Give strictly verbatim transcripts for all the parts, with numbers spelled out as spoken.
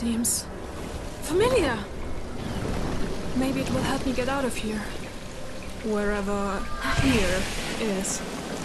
seems familiar. Maybe it will help me get out of here. Wherever here is.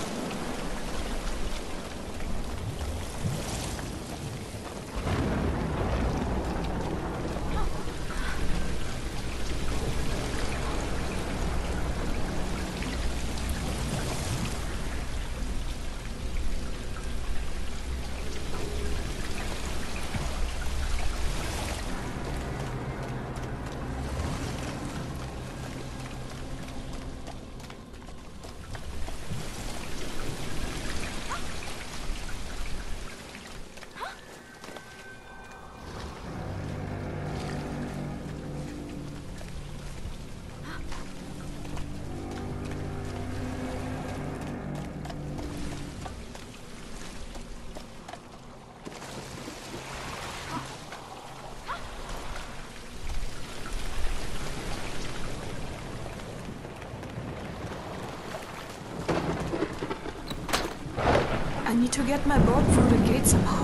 I need to get my boat through the gate somehow.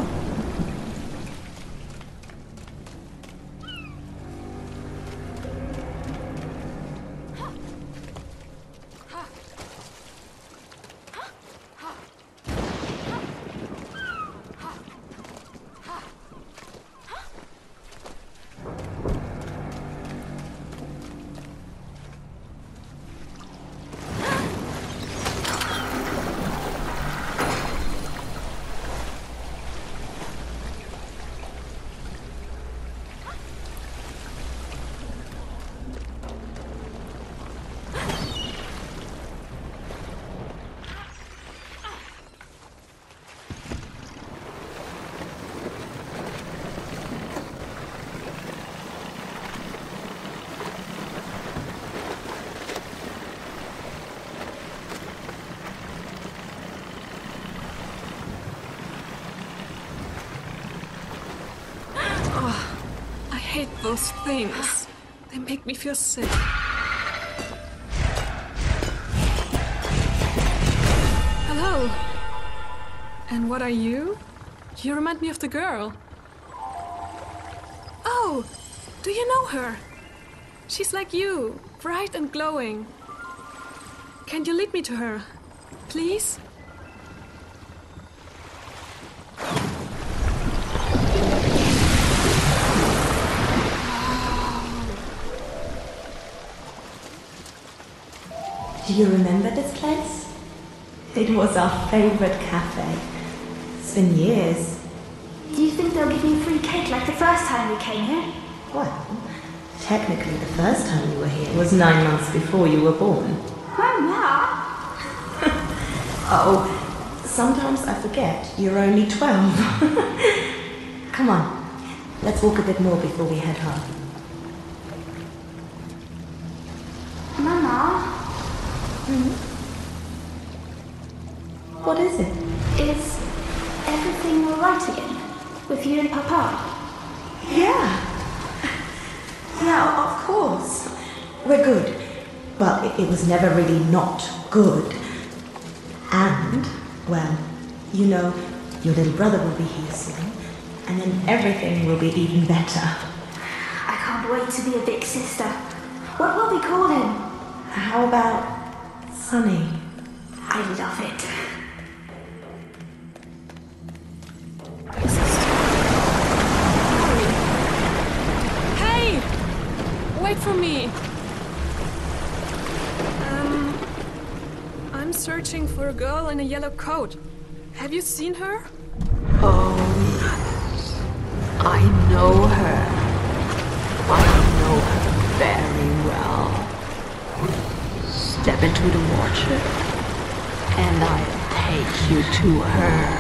I hate those things. They make me feel sick. Hello. And what are you? You remind me of the girl. Oh, do you know her? She's like you, bright and glowing. Can you lead me to her, please? Do you remember this place? It was our favorite cafe. It's been years. Do you think they'll give me free cake like the first time we came here? Well, technically the first time you were here was nine months before you were born. Mama! Oh, sometimes I forget you're only twelve. Come on, let's walk a bit more before we head home. Mama? Hmm? What is it? Is everything alright again? With you and Papa? Yeah. Yeah, of course. We're good. Well, it, it was never really not good. And, well, you know, your little brother will be here soon, and then everything will be even better. I can't wait to be a big sister. What will we call him? How about Sunny? I love it. Hey! Wait for me. Um, I'm searching for a girl in a yellow coat. Have you seen her? Oh, yes. I know her. I know her very well. Step into the water, and I'll take you to her.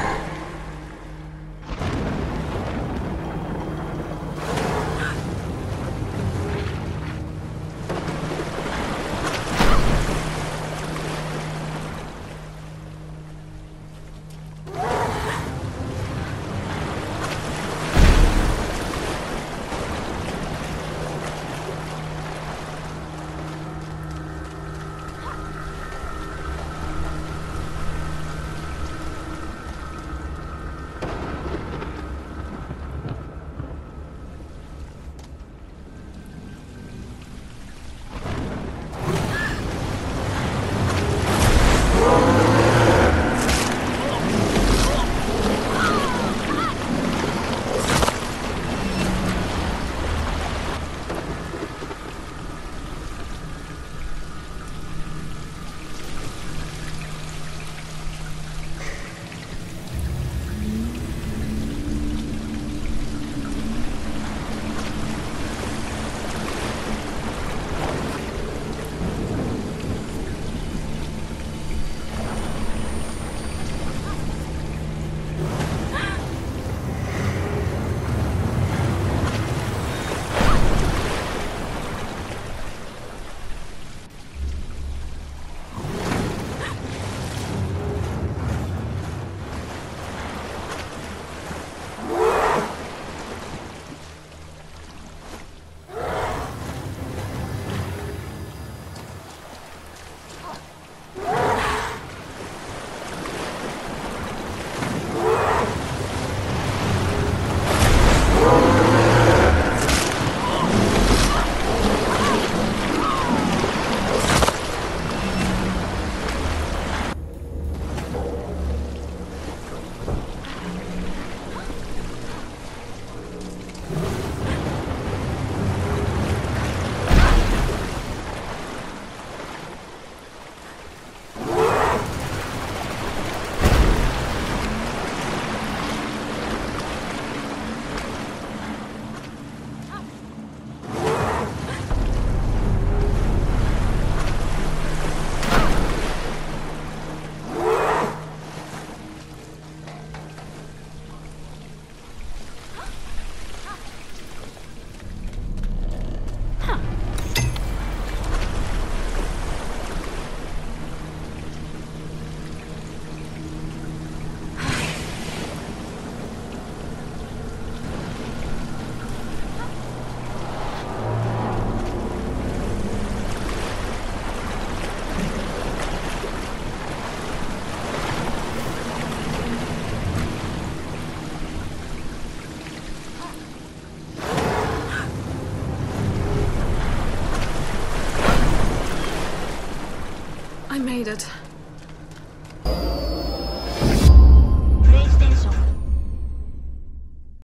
I made it.